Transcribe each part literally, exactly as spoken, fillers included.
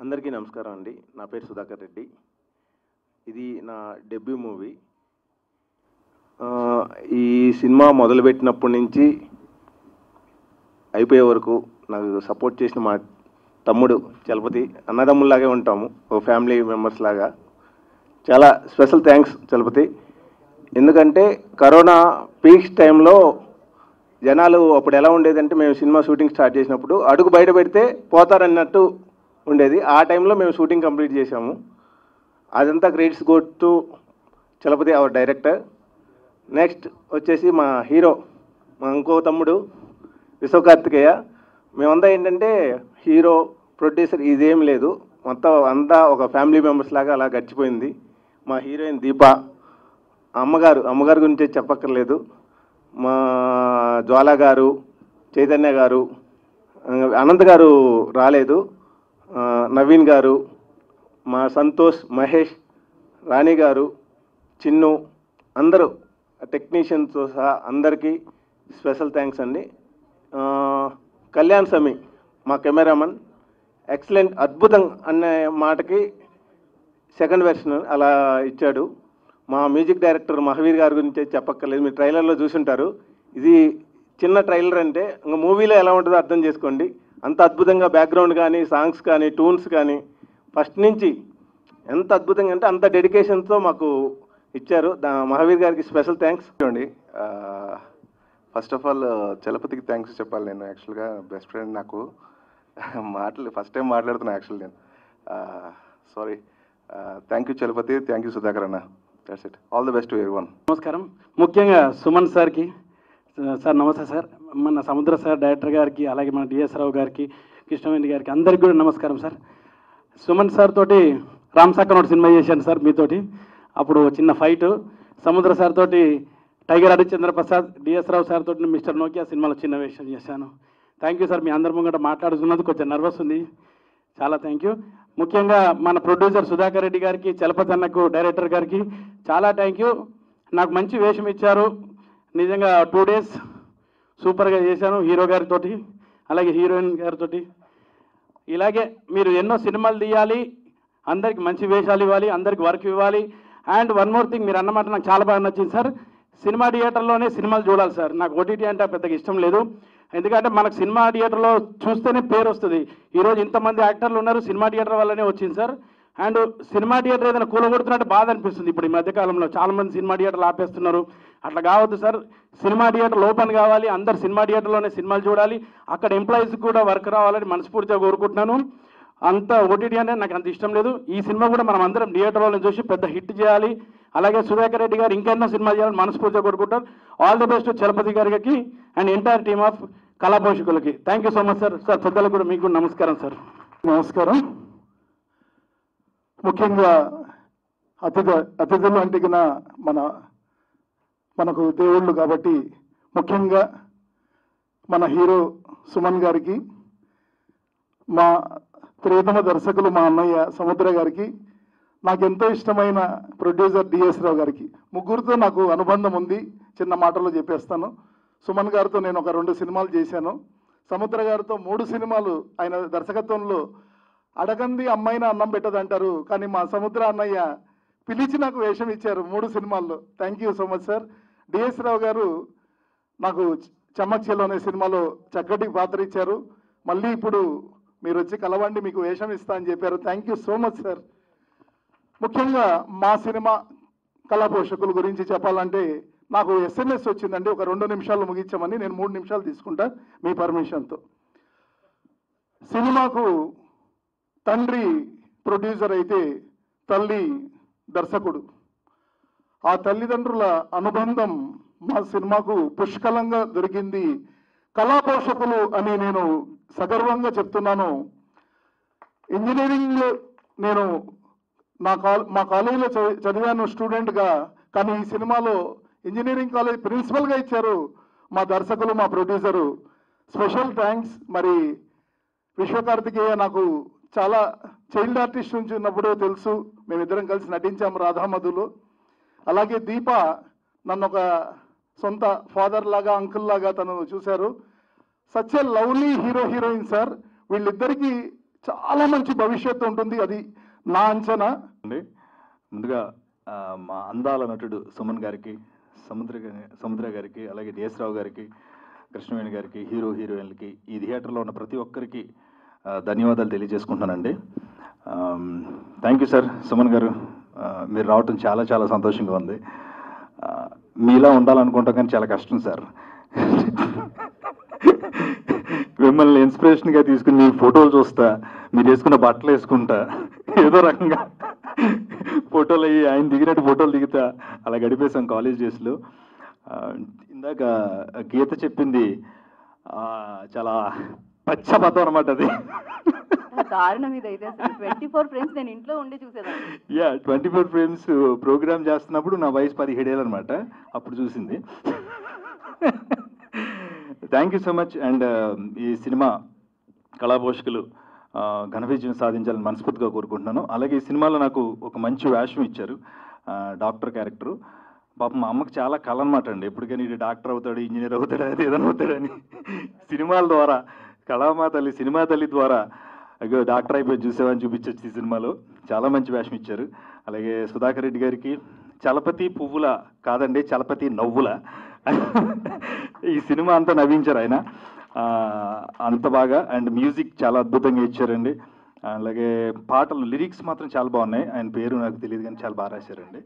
అందరికీ నమస్కారం అండి. నా పేరు సుధాకర్ రెడ్డి. ఇది నా డెబ్యూ మూవీ. ఈ సినిమా మొదలుపెట్టినప్పటి నుంచి అయిపోయే వరకు నాకు సపోర్ట్ చేసిన మా తమ్ముడు చలపతి, అన్నదమ్ముల్లాగే ఉంటాము, ఓ ఫ్యామిలీ మెంబర్స్ లాగా. చాలా స్పెషల్ థ్యాంక్స్ చలపతి. ఎందుకంటే కరోనా పీక్స్ టైంలో జనాలు అప్పుడు ఎలా ఉండేదంటే, మేము సినిమా షూటింగ్ స్టార్ట్ చేసినప్పుడు అడుగు బయట పెడితే పోతారన్నట్టు ఉండేది. ఆ టైంలో మేము షూటింగ్ కంప్లీట్ చేసాము. అదంతా credits go to Chalapathi, our director. Next వచ్చేసి మా హీరో, మా ఇంకో తమ్ముడు విశ్వకార్తికేయ. మేమంతా ఏంటంటే హీరో, ప్రొడ్యూసర్ ఇదేం లేదు, మొత్తం అంతా ఒక ఫ్యామిలీ మెంబర్స్ లాగా అలా గడిచిపోయింది. మా హీరోయిన్ దీప, అమ్మగారు అమ్మగారి గురించి చెప్పక్కర్లేదు. మా జ్వాల గారు, చైతన్య గారు, అనంత్ గారు రాలేదు, నవీన్ గారు, మా సంతోష్, మహేష్, రాణి గారు, చిన్ను, అందరూ టెక్నీషియన్స్తో సహా అందరికీ స్పెషల్ థ్యాంక్స్ అండి. కళ్యాణ్ సమీ మా కెమెరామన్, ఎక్సలెంట్, అద్భుతం అనే మాటకి సెకండ్ వెర్షన్ అలా ఇచ్చాడు. మా మ్యూజిక్ డైరెక్టర్ మహావీర్ గారి గురించి చెప్పక్కర్లేదు, మీరు ట్రైలర్లో చూసుంటారు. ఇది చిన్న ట్రైలర్ అంటే ఇంకా మూవీలో ఎలా ఉంటుందో అర్థం చేసుకోండి. అంత అద్భుతంగా బ్యాక్గ్రౌండ్ కానీ, సాంగ్స్ కానీ, ట్యూన్స్ కానీ ఫస్ట్ నుంచి ఎంత అద్భుతంగా అంటే అంత డెడికేషన్తో మాకు ఇచ్చారు. దా మహావీర్ గారికి స్పెషల్ థ్యాంక్స్ అండి. ఫస్ట్ ఆఫ్ ఆల్ చలపతికి థ్యాంక్స్ చెప్పాలి. నేను యాక్చువల్గా బెస్ట్ ఫ్రెండ్, నాకు మాటలు ఫస్ట్ టైం మాట్లాడుతున్నా యాక్చువల్ నేను. Sorry. Thank you Chalapathi, thank you Sudhakar అన్న. That's it. All the best to everyone. నమస్కారం. ముఖ్యంగా సుమన్ సార్కి, సార్ నమస్తే సార్, మన సముద్ర సార్ డైరెక్టర్ గారికి, అలాగే మన డిఎస్ రావు గారికి, కృష్ణవేణి గారికి, అందరికీ కూడా నమస్కారం సార్. సుమన్ సార్ తోటి రామ్ సక్కనోటి సినిమా చేశాను సార్ మీతోటి. అప్పుడు చిన్న ఫైట్. సముద్ర సార్ తోటి Tiger Harishchandra Prasad, DS Rao sir తోటి మిస్టర్ నోకియా సినిమాలో చిన్న వేషం చేశాను. Thank you sir. మీ అందరి ముంగట మాట్లాడుతున్నందుకు కొంచెం నర్వస్ ఉంది, చాలా థ్యాంక్ యూ. ముఖ్యంగా మన ప్రొడ్యూసర్ సుధాకర్ రెడ్డి గారికి, చలపతి అన్నకు, డైరెక్టర్ గారికి చాలా థ్యాంక్ యూ. నాకు మంచి వేషం ఇచ్చారు. నిజంగా టూ డేస్ సూపర్గా చేశాను హీరో గారితో, అలాగే హీరోయిన్ గారితో. ఇలాగే మీరు ఎన్నో సినిమాలు తీయాలి, అందరికి మంచి వేషాలు ఇవ్వాలి, అందరికి వర్క్ ఇవ్వాలి. అండ్ వన్ మోర్ థింగ్, మీరు అన్నమాట నాకు చాలా బాగా నచ్చింది సార్. సినిమా థియేటర్లోనే సినిమాలు చూడాలి సార్. నాకు ఓటీటీ అంటే పెద్దగా ఇష్టం లేదు. ఎందుకంటే మనకు సినిమా థియేటర్లో చూస్తేనే పేరు వస్తుంది. ఈరోజు ఇంతమంది యాక్టర్లు ఉన్నారు, సినిమా థియేటర్ వల్లనే వచ్చింది సార్. అండ్ సినిమా థియేటర్ ఏదైనా కూలగొడుతున్నట్టు బాధ అనిపిస్తుంది. ఇప్పుడు ఈ మధ్యకాలంలో చాలామంది సినిమా థియేటర్లు ఆపేస్తున్నారు. అట్లా కావద్దు సార్. సినిమా థియేటర్లు ఓపెన్ కావాలి, అందరు సినిమా థియేటర్లోనే సినిమాలు చూడాలి, అక్కడ ఎంప్లాయీస్ కూడా వర్క్ రావాలని మనస్ఫూర్తిగా కోరుకుంటున్నాను. అంత ఓటీటీ అంటే నాకు అంత ఇష్టం లేదు. ఈ సినిమా కూడా మనం అందరం థియేటర్లో చూసి పెద్ద హిట్ చేయాలి. అలాగే సుధాకర్ రెడ్డి గారు ఇంకెన్నో సినిమా చేయాలని మనస్ఫూర్తిగా కోరుకుంటారు. ఆల్ ది బెస్ట్ చలపతి గారికి అండ్ ఎంటైర్ టీమ్ ఆఫ్ కళా పోషకులకి. Thank you so much sir. Sir పెద్దలకు కూడా మీకు నమస్కారం సార్. నమస్కారం. ముఖ్యంగా అతిథి అతిథులు అంటిగిన మన మనకు దేవుళ్ళు కాబట్టి, ముఖ్యంగా మన హీరో సుమన్ గారికి, మా ప్రియతమ దర్శకులు మా అన్నయ్య సముద్ర గారికి, నాకు ఎంతో ఇష్టమైన ప్రొడ్యూసర్ డిఎస్ రావు గారికి, ముగ్గురితో నాకు అనుబంధం ఉంది. చిన్న మాటల్లో చెప్పేస్తాను. సుమన్ గారితో నేను ఒక రెండు సినిమాలు చేశాను. సముద్ర గారితో మూడు సినిమాలు ఆయన దర్శకత్వంలో. అడగంది అమ్మాయిన అన్నం పెట్టదంటారు, కానీ మా సముద్ర అన్నయ్య పిలిచి నాకు వేషం ఇచ్చారు మూడు సినిమాల్లో. Thank you so much sir. DS Rao గారు నాకు చమ్మక్ చెల్లో అనే సినిమాలో చక్కటి పాత్ర ఇచ్చారు. మళ్ళీ ఇప్పుడు మీరు వచ్చి కలవండి, మీకు వేషం ఇస్తా అని చెప్పారు. Thank you so much sir. ముఖ్యంగా మా సినిమా కళా పోషకుల గురించి చెప్పాలంటే, నాకు ఎస్ఎంఎస్ వచ్చిందండి ఒక రెండు నిమిషాలు ముగించామని. నేను మూడు నిమిషాలు తీసుకుంటా మీ పర్మిషన్తో. సినిమాకు తండ్రి ప్రొడ్యూసర్ అయితే తల్లి దర్శకుడు. ఆ తల్లిదండ్రుల అనుబంధం మా సినిమాకు పుష్కలంగా దొరికింది. కళా పోషకులు అని నేను సగర్వంగా చెప్తున్నాను. ఇంజనీరింగ్ నేను నా కాల్ మా కాలేజీలో చదివాను స్టూడెంట్గా, కానీ ఈ సినిమాలో ఇంజనీరింగ్ కాలేజ్ ప్రిన్సిపల్గా ఇచ్చారు మా దర్శకులు, మా ప్రొడ్యూసరు. Special thanks. మరి విశ్వకార్తికేయ నాకు చాలా చైల్డ్ ఆర్టిస్ట్ నుంచి ఉన్నప్పుడు తెలుసు, మేమిద్దరం కలిసి నటించాము రాధామధులో. అలాగే దీప నన్ను ఒక సొంత ఫాదర్ లాగా, అంకుల్ లాగా తను చూశారు. Such a lovely hero heroine sir. వీళ్ళిద్దరికీ చాలా మంచి భవిష్యత్తు ఉంటుంది. అది నా అంచనా. అండి ముందుగా ఆ, మా అందాల నటుడు సుమన్ గారికి, సముద్ర గారి- సముద్ర గారికి, అలాగే డిఎస్ రావు గారికి, కృష్ణవేణి గారికి, హీరో హీరోయిన్లకి, ఈ థియేటర్లో ఉన్న ప్రతి ఒక్కరికి ఆ, ధన్యవాదాలు తెలియజేసుకుంటున్నానండి. Thank you sir. సుమన్ గారు, ఆ, మీరు రావటం చాలా చాలా సంతోషంగా ఉంది. ఆ, మీలా ఉండాలనుకుంటాం కానీ చాలా కష్టం సార్. మిమ్మల్ని ఇన్స్పిరేషన్గా తీసుకుని మీ ఫోటోలు చూస్తా, మీరు వేసుకున్న బట్టలు వేసుకుంటా, ఏదో రకంగా ఫోటోలు అయ్యి ఆయన దిగినట్టు ఫోటోలు దిగుతా అలా గడిపేశాం కాలేజ్ డేస్లో. ఇందాక గీత చెప్పింది ఆ, చాలా పచ్చబద్ధం అనమాట అది. దారుణం ఇదైతే అసలు ట్వంటీ ఫోర్ ఫ్రేమ్స్ నేను ఇంట్లో ఉండి చూసేదాన్ని. Yeah twenty four frames programme చేస్తున్నప్పుడు నా వయసు పదిహేడేళ్ళు అనమాట, అప్పుడు చూసింది. Thank you so much. And ఈ సినిమా కళాపోషకులు ఆ, ఘన విజయం సాధించాలని మనస్ఫూర్తిగా కోరుకుంటున్నాను. అలాగే ఈ సినిమాలో నాకు ఒక మంచి వేషం ఇచ్చారు, ఆ, డాక్టర్ క్యారెక్టరు. పాపం మా అమ్మకి చాలా కళ అనమాట అండి, ఎప్పటికైనా ఇది డాక్టర్ అవుతాడు, ఇంజనీర్ అవుతాడు, అది ఏదైనా అవుతాడని. సినిమాల ద్వారా కళామా తల్లి, సినిమా తల్లి ద్వారా అయ్యో డాక్టర్ అయిపోయి చూసామని చూపించచ్చు ఈ సినిమాలో. చాలా మంచి వేషం ఇచ్చారు. అలాగే సుధాకర్ రెడ్డి గారికి చలపతి పువ్వుల కాదండి, చలపతి నవ్వుల ఈ సినిమా అంతా నవ్వించారు ఆయన, ఆ, అంత బాగా. అండ్ మ్యూజిక్ చాలా అద్భుతంగా ఇచ్చారండి. అలాగే పాటలు లిరిక్స్ మాత్రం చాలా బాగున్నాయి. ఆయన పేరు నాకు తెలియదు కానీ చాలా బాగా రాశారండి.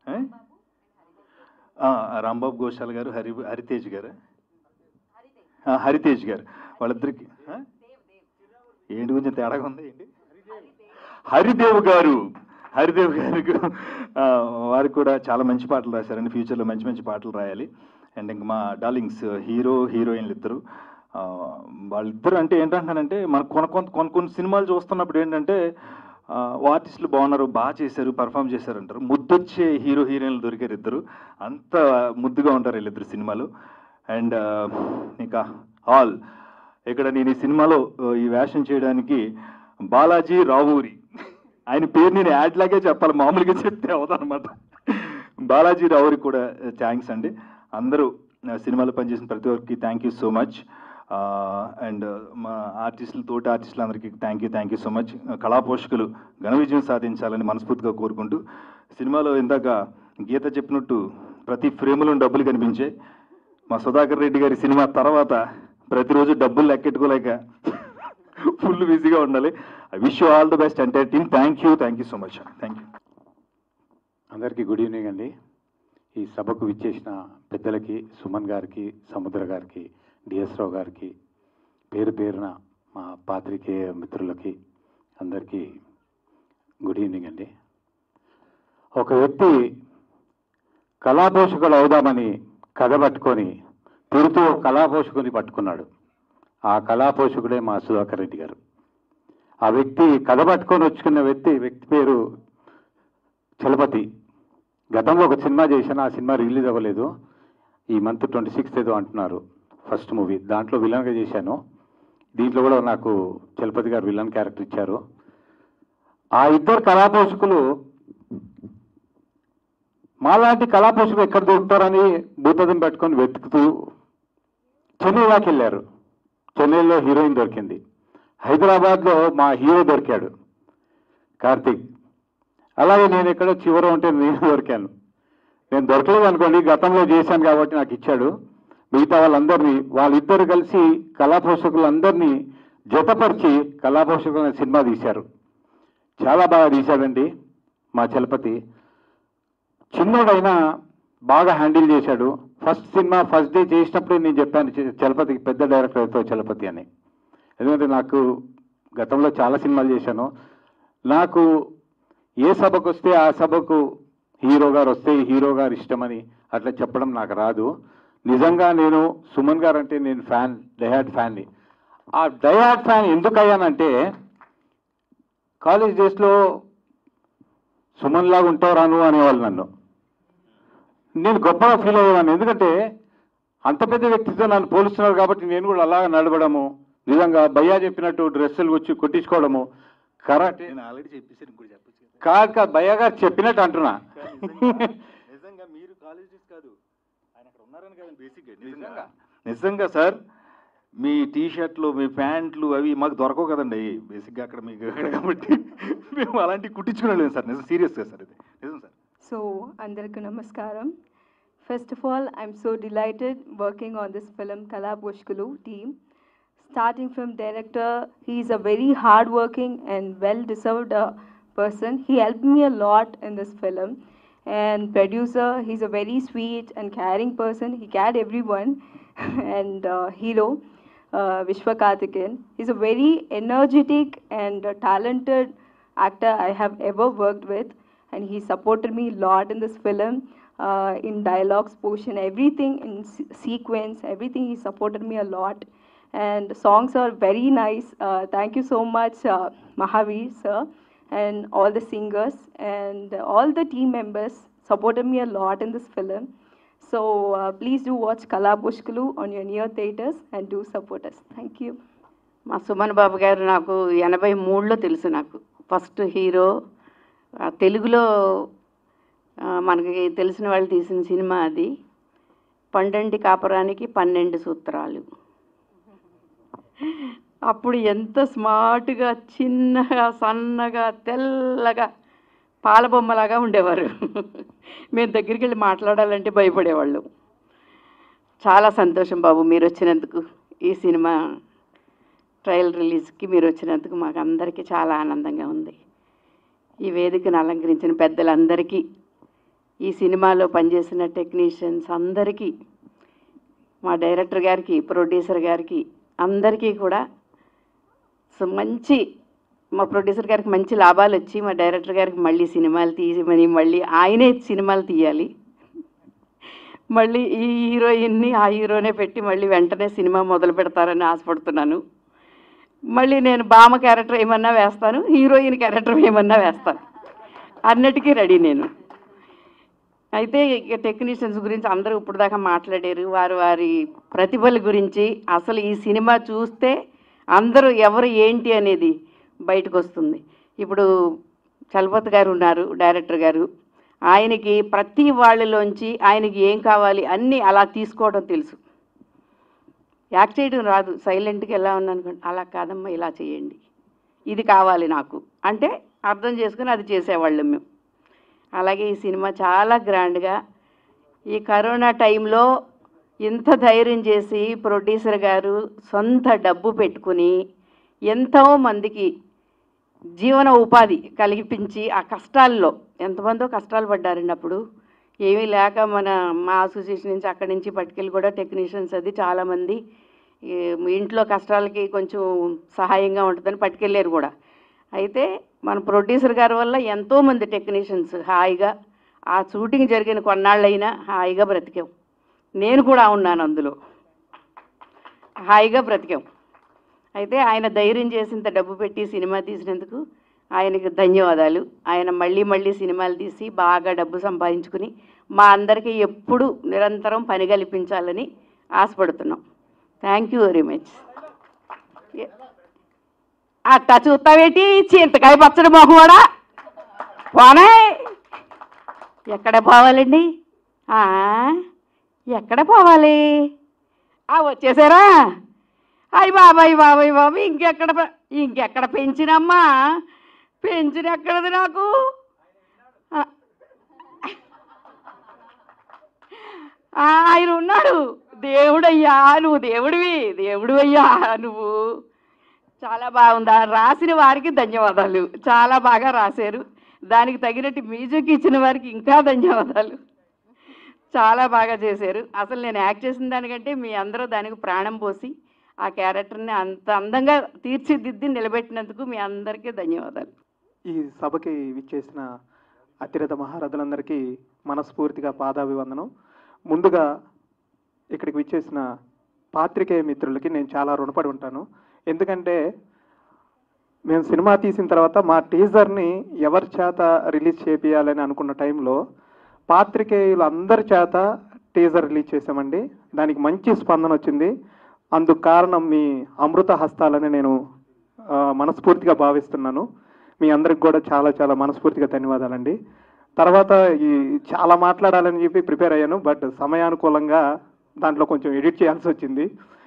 ఆ, రాంబాబు ఘోషాల్ గారు, హరి హరితేజ్ గారు, ఆ, హరితేజ్ గారు వాళ్ళిద్దరికి ఆ? ఏంటి కొంచెం తేడాగా ఉంది ఏంటి, హరిదేవ్ గారు, హరిదేవ్ గారికి ఆ, వారికి కూడా చాలా మంచి పాటలు రాశారండి. ఫ్యూచర్లో మంచి మంచి పాటలు రాయాలి. అండ్ ఇంక మా డార్లింగ్స్ హీరో హీరోయిన్లు ఇద్దరు, ఆ, వాళ్ళిద్దరు అంటే ఏంటంటానంటే మనకు కొన కొంత కొన్ని కొన్ని సినిమాలు చూస్తున్నప్పుడు ఏంటంటే ఆ, ఆర్టిస్టులు బాగున్నారు, బాగా చేశారు, పర్ఫామ్ చేశారు అంటారు. ముద్దొచ్చే హీరో హీరోయిన్లు దొరికారు ఇద్దరు, అంత ముద్దుగా ఉంటారు వీళ్ళిద్దరు సినిమాలు. అండ్ ఇంకా ఆల్ ఇక్కడ నేను ఈ సినిమాలో ఈ వేషం చేయడానికి బాలాజీ రావూరి, ఆయన పేరు నేను యాడ్ లాగే చెప్పాలి, మామూలుగా చెప్తే అవుతానమాట. బాలాజీ రావురికి కూడా థ్యాంక్స్ అండి. అందరూ సినిమాలో పనిచేసిన ప్రతి ఒక్కరికి thank you so much. And మా ఆర్టిస్టులు, తోటి ఆర్టిస్టులు అందరికీ thank you thank you so much. కళాపోషకులు ఘన విజయం సాధించాలని మనస్ఫూర్తిగా కోరుకుంటూ, సినిమాలో ఇందాక గీత చెప్పినట్టు ప్రతి ఫ్రేములో డబ్బులు కనిపించాయి. మా సుధాకర్ రెడ్డి గారి సినిమా తర్వాత ప్రతిరోజు డబ్బులు లెక్కెట్టుకోలేక ఫుల్ బిజీగా ఉండాలి. I wish you all the best entire team. Thank you thank you so much. Thank you. అందరికీ గుడ్ ఈవినింగ్ అండి. ఈ సభకు విచ్చేసిన పెద్దలకి, సుమన్ గారికి, సముద్ర గారికి, డిఎస్ రావు గారికి, పేరు పేరున మా పాత్రికేయ మిత్రులకి అందరికీ గుడ్ ఈవినింగ్ అండి. ఒక వ్యక్తి కళాపోషకుడు అవుదామని కథ పట్టుకొని తిరుగుతూ కళాపోషకుని పట్టుకున్నాడు. ఆ కళాపోషకుడే మా సుధాకర్ రెడ్డి గారు. ఆ వ్యక్తి కథ పట్టుకొని వచ్చుకున్న వ్యక్తి వ్యక్తి పేరు చలపతి. గతంలో ఒక సినిమా చేశాను, ఆ సినిమా రిలీజ్ అవ్వలేదు. ఈ మంత్ ట్వంటీ సిక్స్త్ ఏదో అంటున్నారు ఫస్ట్ మూవీ, దాంట్లో విలన్గా చేశాను. దీంట్లో కూడా నాకు చలపతి గారు విలన్ క్యారెక్టర్ ఇచ్చారు. ఆ ఇద్దరు కళాపోషకులు మాలాంటి కళాపోషకులు ఎక్కడ దొరుకుతారని భూతదం పెట్టుకొని వెతుకుతూ చెన్నై దాకా వెళ్ళారు. చెన్నైలో హీరోయిన్ దొరికింది. హైదరాబాద్లో మా హీరో దొరికాడు కార్తీక్. అలాగే నేను ఎక్కడో చివర ఉంటే నేను దొరికాను. నేను దొరకలేదు అనుకోండి, గతంలో చేశాను కాబట్టి నాకు ఇచ్చాడు. మిగతా వాళ్ళందరినీ, వాళ్ళిద్దరు కలిసి కళాపోషకులందరినీ జతపరిచి కళాపోషకులు సినిమా తీశారు. చాలా బాగా తీశాడండి మా చలపతి. చిన్నోడైనా బాగా హ్యాండిల్ చేశాడు. ఫస్ట్ సినిమా ఫస్ట్ డే చేసినప్పుడే నేను చెప్పాను చలపతికి పెద్ద డైరెక్టర్ అవుతావు చలపతి అని. ఎందుకంటే నాకు గతంలో చాలా సినిమాలు చేశాను. నాకు ఏ సభకు వస్తే ఆ సభకు హీరో గారు వస్తే హీరో గారు ఇష్టమని అట్లా చెప్పడం నాకు రాదు. నిజంగా నేను సుమన్ గారు అంటే నేను ఫ్యాన్, డైహార్డ్ ఫ్యాన్ని. ఆ డైహార్డ్ ఫ్యాన్ ఎందుకు అయ్యానంటే కాలేజ్ డేస్లో సుమన్ లాగా ఉంటావు రాను అనేవాళ్ళు నన్ను. నేను గొప్పగా ఫీల్ అయ్యేవాడిని, ఎందుకంటే అంత పెద్ద వ్యక్తితో నన్ను పోలుస్తున్నారు కాబట్టి నేను కూడా అలాగా నడవడము, నిజంగా భయ్యా చెప్పినట్టు డ్రెస్సులు వచ్చి కొట్టించుకోవడము కరెక్ట్. ఆల్రెడీ చెప్పేసి ఇంకోటి చెప్పచ్చు కాదు కాదు భయ్యా గారు చెప్పినట్టు అంటున్నా. నిజంగా మీరు కాలేజెస్ కాదు, ఆయన అక్కడ ఉన్నారని కదా బేసిక్గా. నిజంగా నిజంగా సార్, మీ టీ షర్ట్లు మీ ప్యాంట్లు అవి మాకు దొరకవు కదండి బేసిక్గా అక్కడ మీకు అక్కడ కాబట్టి మేము అలాంటివి కుట్టించుకునేలేము సార్ నిజం సీరియస్గా సార్ ఇది నిజం sir. So, Andarku Namaskaram. First of all, I'm so delighted working on this film Kala Pushkalu team. Starting from director, he's a very hard-working and well-deserved uh, person. He helped me a lot in this film. And producer, he's a very sweet and caring person. He cared everyone. And uh, hero, uh, Vishwa Karthikeyan. He's a very energetic and uh, talented actor I have ever worked with. And he supported me a lot in this film, uh, in dialogues portion, everything in se- sequence, everything he supported me a lot. And the songs are very nice. Uh, thank you so much, uh, Mahavir sir, and all the singers and all the team members supported me a lot in this film. So uh, please do watch Kala Pushkalu on your near theaters and do support us. Thank you. మా సుమన్ బాబు గారు నాకు ఎనభై మూడులో తెలుసు. నాకు first hero తెలుగులో మనకి తెలిసిన వాళ్ళు తీసిన సినిమా అది. పండంటి కాపురానికి పన్నెండు సూత్రాలు. అప్పుడు ఎంత స్మార్ట్గా చిన్నగా సన్నగా తెల్లగా పాలబొమ్మలాగా ఉండేవారు. మేము దగ్గరికి వెళ్ళి మాట్లాడాలంటే భయపడేవాళ్ళు. చాలా సంతోషం బాబు మీరు వచ్చినందుకు, ఈ సినిమా ట్రయల్ రిలీజ్కి మీరు వచ్చినందుకు మాకు అందరికీ చాలా ఆనందంగా ఉంది. ఈ వేదికను అలంకరించిన పెద్దలందరికీ, ఈ సినిమాలో పనిచేసిన టెక్నీషియన్స్ అందరికీ, మా డైరెక్టర్ గారికి, ప్రొడ్యూసర్ గారికి అందరికీ కూడా సో మంచి, మా ప్రొడ్యూసర్ గారికి మంచి లాభాలు వచ్చి మా డైరెక్టర్ గారికి మళ్ళీ సినిమాలు తీయమని, మళ్ళీ ఆయనే సినిమాలు తీయాలి, మళ్ళీ ఈ హీరోయిన్ని ఆ హీరోనే పెట్టి మళ్ళీ వెంటనే సినిమా మొదలు పెడతారని ఆశపడుతున్నాను. మళ్ళీ నేను బామ క్యారెక్టర్ ఏమన్నా వేస్తాను, హీరోయిన్ క్యారెక్టర్ ఏమన్నా వేస్తాను, అన్నిటికీ రెడీ నేను. అయితే ఇక టెక్నీషియన్స్ గురించి అందరూ ఇప్పుడు దాకా మాట్లాడారు, వారు వారి ప్రతిభల గురించి. అసలు ఈ సినిమా చూస్తే అందరూ ఎవరు ఏంటి అనేది బయటకు వస్తుంది. ఇప్పుడు చలపతి గారు ఉన్నారు డైరెక్టర్ గారు, ఆయనకి ప్రతి వాళ్ళలోంచి ఆయనకి ఏం కావాలి అన్నీ అలా తీసుకోవడం తెలుసు. యాక్ట్ చేయడం రాదు, సైలెంట్గా ఎలా ఉన్నాను, అలా కాదమ్మా ఇలా చేయండి, ఇది కావాలి నాకు అంటే అర్థం చేసుకుని అది చేసేవాళ్ళం మేము. అలాగే ఈ సినిమా చాలా గ్రాండ్గా ఈ కరోనా టైంలో ఇంత ధైర్యం చేసి ప్రొడ్యూసర్ గారు సొంత డబ్బు పెట్టుకుని ఎంతో మందికి జీవన ఉపాధి కలిగించి, ఆ కష్టాల్లో ఎంతమందో కష్టాలు పడ్డారండి. అప్పుడు ఏమీ లేక మన మా అసోసియేషన్ నుంచి అక్కడి నుంచి పట్టుకెళ్ళి కూడా టెక్నీషియన్స్ అది చాలామంది ఇంట్లో కష్టాలకి కొంచెం సహాయంగా ఉంటుందని పట్టుకెళ్ళారు కూడా. అయితే మన ప్రొడ్యూసర్ గారి వల్ల ఎంతోమంది టెక్నీషియన్స్ హాయిగా ఆ షూటింగ్ జరిగిన కొన్నాళ్ళైనా హాయిగా బ్రతికాం. నేను కూడా ఉన్నాను అందులో, హాయిగా బ్రతికాం. అయితే ఆయన ధైర్యం చేసినంత డబ్బు పెట్టి సినిమా తీసినందుకు ఆయనకు ధన్యవాదాలు. ఆయన మళ్ళీ మళ్ళీ సినిమాలు తీసి బాగా డబ్బు సంపాదించుకుని మా అందరికీ ఎప్పుడు నిరంతరం పని కల్పించాలని ఆశపడుతున్నాం. Thank you very much. అట్టా చూస్తావేటి చింతకాయ పచ్చడి మొహవాడా పోనే, ఎక్కడ పోవాలండి, ఎక్కడ పోవాలి, వచ్చేసారా, అయ్యి బాబాయ్ బాబాయ్ బాబు ఇంకెక్కడ ఇంకెక్కడ పెంచినమ్మా, పెంచిన ఎక్కడది నాకు, ఆయన ఉన్నాడు, దేవుడయ్యా నువ్వు దేవుడివి, దేవుడు అయ్యా నువ్వు. చాలా బాగుందా, రాసిన వారికి ధన్యవాదాలు, చాలా బాగా రాశారు. దానికి తగినట్టు మ్యూజిక్ ఇచ్చిన వారికి ఇంకా ధన్యవాదాలు, చాలా బాగా చేశారు. అసలు నేను యాక్ట్ చేసిన దానికంటే మీ అందరూ దానికి ప్రాణం పోసి ఆ క్యారెక్టర్ని అంత అందంగా తీర్చిదిద్ది నిలబెట్టినందుకు మీ అందరికీ ధన్యవాదాలు. ఈ సభకి విచ్చేసిన అతిరథ మహారథులందరికీ మనస్ఫూర్తిగా పాదాభివందనం. ముందుగా ఇక్కడికి విచ్చేసిన పాత్రికేయ మిత్రులకి నేను చాలా రుణపడి ఉంటాను. ఎందుకంటే మేము సినిమా తీసిన తర్వాత మా టీజర్ని ఎవరి చేత రిలీజ్ చేపియాలని అనుకున్న టైంలో పాత్రికేయులు అందరి చేత టీజర్ రిలీజ్ చేసామండి. దానికి మంచి స్పందన వచ్చింది. అందుకు కారణం మీ అమృత హస్తాలని నేను మనస్ఫూర్తిగా భావిస్తున్నాను. మీ అందరికి కూడా చాలా చాలా మనస్ఫూర్తిగా ధన్యవాదాలండి. తర్వాత ఈ చాలా మాట్లాడాలని చెప్పి ప్రిపేర్ అయ్యాను, బట్ సమయానుకూలంగా దాంట్లో కొంచెం ఎడిట్ చేయాల్సి వచ్చింది.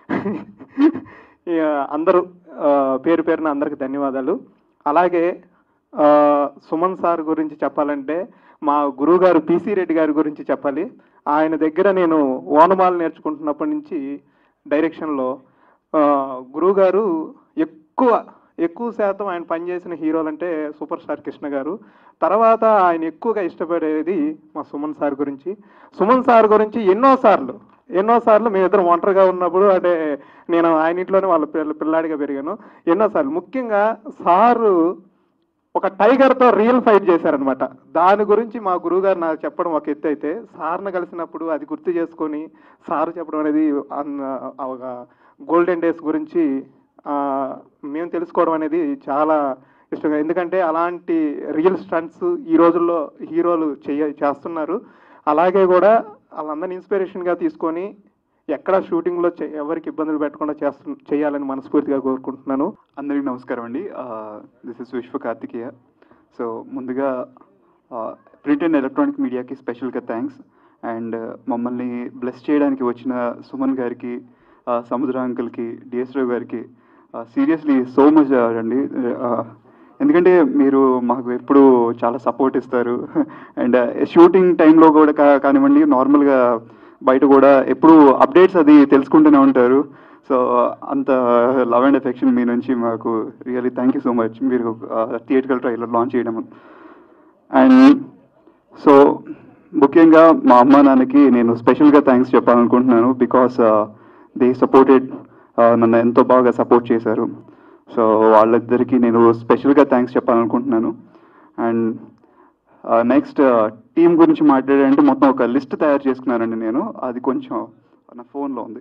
ఇక అందరూ ఆ, పేరు పేరున అందరికి ధన్యవాదాలు. అలాగే ఆ, సుమన్ సార్ గురించి చెప్పాలంటే మా గురువు గారు పిసి రెడ్డి గారి గురించి చెప్పాలి. ఆయన దగ్గర నేను ఓనమాలు నేర్చుకుంటున్నప్పటి నుంచి డైరెక్షన్లో గురువు గారు ఎక్కువ ఎక్కువ శాతం ఆయన పనిచేసిన హీరోలు అంటే సూపర్ స్టార్ కృష్ణ గారు. తర్వాత ఆయన ఎక్కువగా ఇష్టపడేది మా సుమన్ సార్ గురించి. సుమన్ సార్ గురించి ఎన్నోసార్లు ఎన్నోసార్లు మేమిద్దరం ఒంటరిగా ఉన్నప్పుడు అంటే నేను ఆయన ఇంట్లోనే వాళ్ళ పిల్ల పిల్లాడిగా పెరిగాను. ఎన్నోసార్లు ముఖ్యంగా సారు ఒక టైగర్తో రియల్ ఫైట్ చేశారనమాట. దాని గురించి మా గురువు గారు నాకు చెప్పడం ఒక ఎత్తు అయితే, సార్ని కలిసినప్పుడు అది గుర్తు చేసుకొని సారు చెప్పడం అనేది ఒక గోల్డెన్ డేస్ గురించి మేము తెలుసుకోవడం అనేది చాలా ఇష్టంగా. ఎందుకంటే అలాంటి రియల్ స్టంట్స్ ఈ రోజుల్లో హీరోలు చేయ చేస్తున్నారు. అలాగే కూడా వాళ్ళందరినీ ఇన్స్పిరేషన్గా తీసుకొని ఎక్కడ షూటింగ్లో ఎవరికి ఇబ్బందులు పెట్టకుండా చేస్తు చేయాలని మనస్ఫూర్తిగా కోరుకుంటున్నాను. అందరికీ నమస్కారం అండి. This is Vishwa Karthikeya. So ముందుగా ప్రింట్ అండ్ ఎలక్ట్రానిక్ మీడియాకి స్పెషల్గా థ్యాంక్స్. అండ్ మమ్మల్ని బ్లెస్ చేయడానికి వచ్చిన సుమన్ గారికి, సముద్ర అంకుల్కి, డిఎస్ రావు గారికి సీరియస్లీ సో మచ్ అండి. ఎందుకంటే మీరు మాకు ఎప్పుడు చాలా సపోర్ట్ ఇస్తారు. అండ్ షూటింగ్ టైంలో కూడా కా- కానివ్వండి నార్మల్గా బయట కూడా ఎప్పుడు అప్డేట్స్ అది తెలుసుకుంటూనే ఉంటారు. సో అంత లవ్ అండ్ ఎఫెక్షన్ మీ నుంచి మాకు really thank you so much. మీరు థియేట్రికల్ ట్రైలర్ లాంచ్ చేయడం. అండ్ సో ముఖ్యంగా మా అమ్మ నాన్నకి నేను స్పెషల్గా థ్యాంక్స్ చెప్పాలనుకుంటున్నాను. బికాస్ దే సపోర్టెడ్, నన్ను ఎంతో బాగా సపోర్ట్ చేశారు. సో వాళ్ళిద్దరికీ నేను స్పెషల్గా థ్యాంక్స్ చెప్పాలనుకుంటున్నాను. అండ్ నెక్స్ట్ టీం గురించి మాట్లాడాలంటే మొత్తం ఒక లిస్ట్ తయారు చేసుకున్నానండి నేను. అది కొంచెం నా ఫోన్లో ఉంది.